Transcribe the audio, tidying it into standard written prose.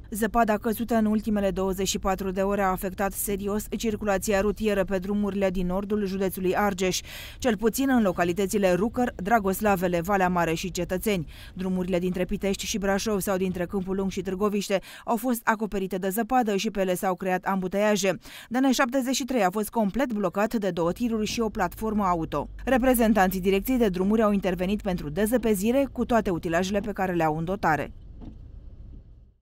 Zăpada căzută în ultimele 24 de ore a afectat serios circulația rutieră pe drumurile din nordul județului Argeș, cel puțin în localitățile Rucăr, Dragoslavele, Valea Mare și Cetățeni. Drumurile dintre Pitești și Brașov sau dintre Câmpul Lung și Târgoviște au fost acoperite de zăpadă și pe ele s-au creat ambuteiaje. DN73 a fost complet blocat de 2 tiruri și o platformă auto. Reprezentanții Direcției de Drumuri au intervenit pentru dezăpezire cu toate utilajele pe care le au în dotare.